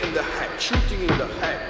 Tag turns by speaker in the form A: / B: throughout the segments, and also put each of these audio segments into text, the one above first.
A: in the head, shooting in the head.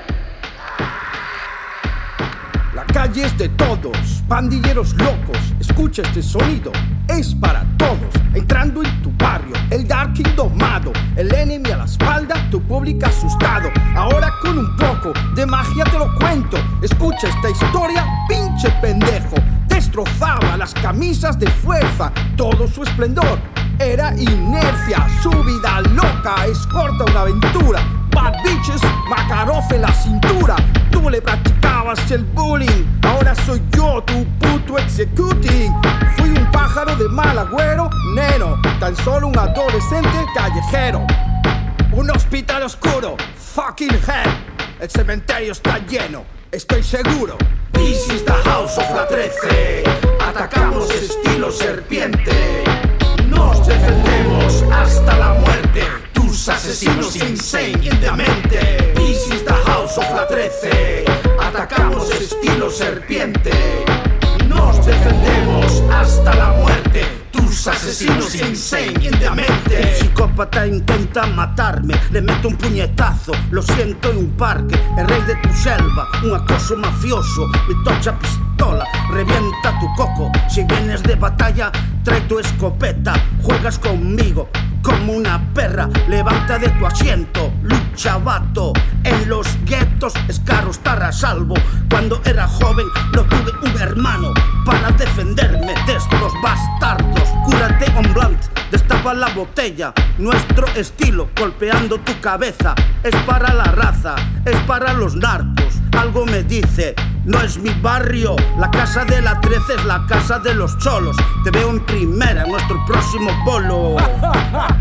B: La calle es de todos, pandilleros locos. Escucha este sonido, es para todos. Entrando en tu barrio, el Darking domado, el enemy a la espalda, tu público asustado. Ahora con un poco de magia te lo cuento. Escucha esta historia, pinche pendejo. Destrozaba las camisas de fuerza, todo su esplendor era inercia. Su vida loca es corta una aventura. Bad bitches, Makarov en la cintura. Tú le practicabas el bullying, ahora soy yo tu puto executing. Fui un pájaro de mal agüero, neno, tan solo un adolescente callejero. Un hospital oscuro, fucking hell. El cementerio está lleno, estoy seguro.
C: This is the house of la 13. Atacamos estilo serpiente. Nos defendemos hasta la muerte. Tus asesinos insane in the mente. This is the house of la 13. Atacamos estilo serpiente. Nos defendemos hasta la muerte. Tus asesinos insane in the mente.
D: Un psicópata intenta matarme, le meto un puñetazo, lo siento en un parque. El rey de tu selva, un acoso mafioso, mi tocha pistola revienta tu coco. Si vienes de batalla, trae tu escopeta. Juegas conmigo como una perra, levanta de tu asiento, lucha vato. En los guetos es caro estar a salvo. Cuando era joven no tuve un hermano para defenderme de estos bastardos. Cúrate on blunt, destapa la botella. Nuestro estilo, golpeando tu cabeza. Es para la raza, es para los narcos. Algo me dice, no es mi barrio. La casa de la 13 es la casa de los cholos. Te veo en primera, nuestro próximo bolo.